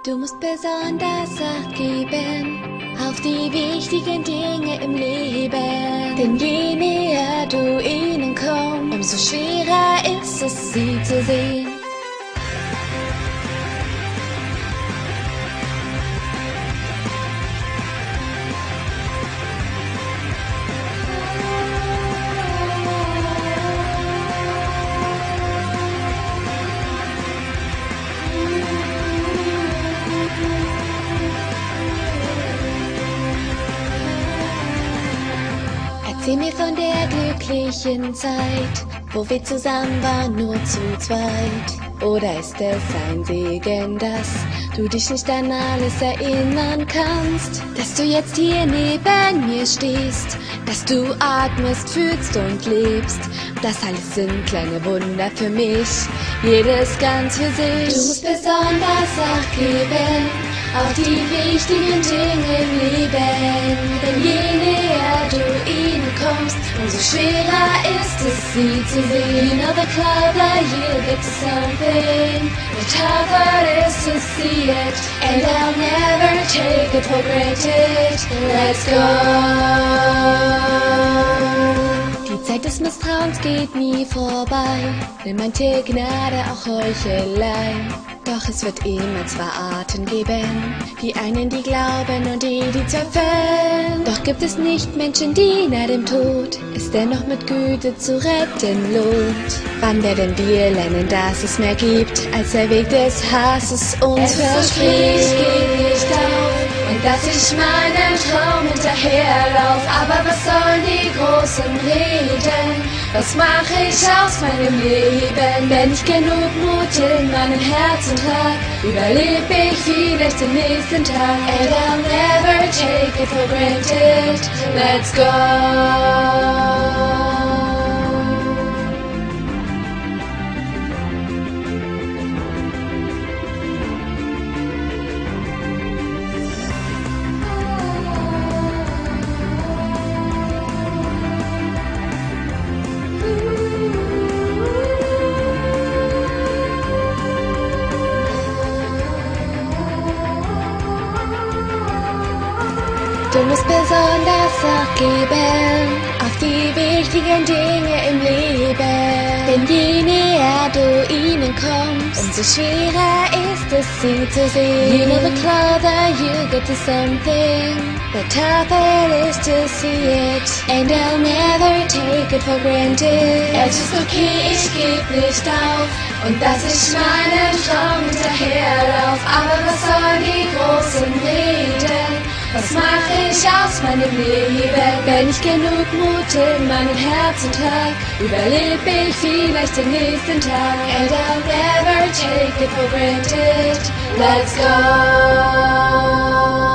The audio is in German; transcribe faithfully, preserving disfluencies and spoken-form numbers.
Du musst besonders Acht geben auf die wichtigen Dinge im Leben. Denn je näher du ihnen kommst, umso schwerer ist es, sie zu sehen. Erzähl mir von der glücklichen Zeit, wo wir zusammen waren, nur zu zweit. Oder ist es ein Segen, dass du dich nicht an alles erinnern kannst? Dass du jetzt hier neben mir stehst, dass du atmest, fühlst und lebst. Das alles sind kleine Wunder für mich, jedes ganz für sich. Du musst besonders Acht geben auf die wichtigen Dinge im Leben. Denn je näher du ihnen kommst, umso schwerer ist es, sie zu sehen. You know the closer you get to something, the tougher it is to see it. And I'll never take it for granted. Let's go. Die Zeit des Misstrauens geht nie vorbei, denn manche Gnade auch Heuchelei. Doch es wird immer zwei Arten geben, die einen, die glauben und die, die zweifeln. Doch gibt es nicht Menschen, die nach dem Tod es dennoch mit Güte zu retten lohnt. Wann werden wir lernen, dass es mehr gibt, als der Weg des Hasses uns verspricht? Geht nicht auf und dass ich meinen Traum hinterherlauf. Aber was sollen die großen Reden? Was mache ich aus meinem Leben, wenn ich genug Mut in meinem Herzen trag? Überleb ich vielleicht den nächsten Tag. And I'll never take it for granted. Let's go. Du musst besonders Acht geben auf die wichtigen Dinge im Leben. Denn je näher du ihnen kommst, umso schwerer ist es, sie zu sehen. You know the closer you get to something, the tougher it is to see it. And I'll never take it for granted. Es ist okay, ich geb nicht auf und dass ich meinen Traum hinterherlauf. Aber was sollen die großen Reden? Was mache ich aus meinem Leben, wenn ich genug Mut in meinem Herzen trag? Überleb ich vielleicht den nächsten Tag. And I'll never take it for granted. Let's go.